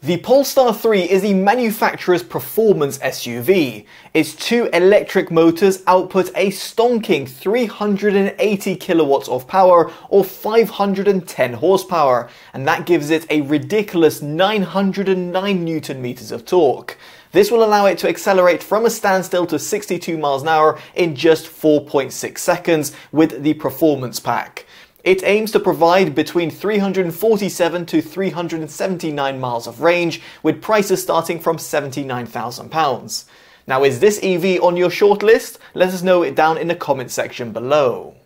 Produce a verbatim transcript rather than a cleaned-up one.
The Polestar three is the manufacturer's performance S U V. Its two electric motors output a stonking three hundred eighty kilowatts of power or five hundred ten horsepower, and that gives it a ridiculous nine hundred nine newton meters of torque. This will allow it to accelerate from a standstill to sixty-two miles an hour in just four point six seconds with the performance pack. It aims to provide between three hundred forty-seven to three hundred seventy-nine miles of range, with prices starting from seventy-nine thousand pounds. Now, is this E V on your shortlist? Let us know it down in the comment section below.